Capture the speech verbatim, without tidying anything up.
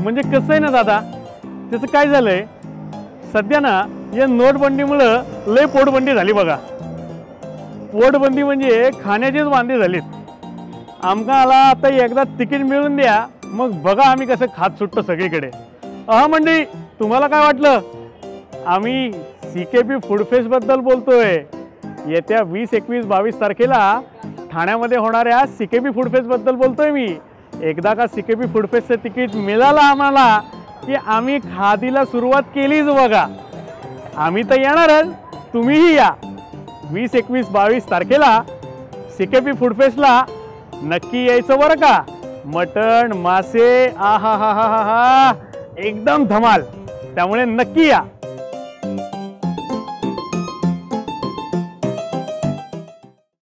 म्हणजे कसं आहे ना दादा, त्याचं काय झालंय सध्या ना, या नोटबंदीमुळं लय पोटबंदी झाली बघा। पोटबंदी म्हणजे खाण्याचेच वांदे झालेत। आमकाला आता एकदा तिकीट मिळून द्या, मग बघा आम्ही कसं खात सुटतो सगळीकडे। अहा मंडळी, तुम्हाला काय वाटलं? आम्ही सीकेपी फूड फेस्ट बद्दल बोलतोय। येत्या वीस एकवीस बावीस तारखेला ठाण्यामध्ये होणाऱ्या सीकेपी फूड फेस्ट बद्दल बोलतोय मी। एकदा का सीकेपी फूड फेस्टचं तिकीट मिळालं आम्हाला की आम्ही खादीला सुरुवात केलीच बघा। आम्ही तर येणारच, तुम्हीही या। वीस एकवीस बावीस तारखेला सीकेपी फूड फेस्टला नक्की यायचं बरं का। मटण मासे आहा हा हा हा एकदम धमाल, त्यामुळे नक्की या।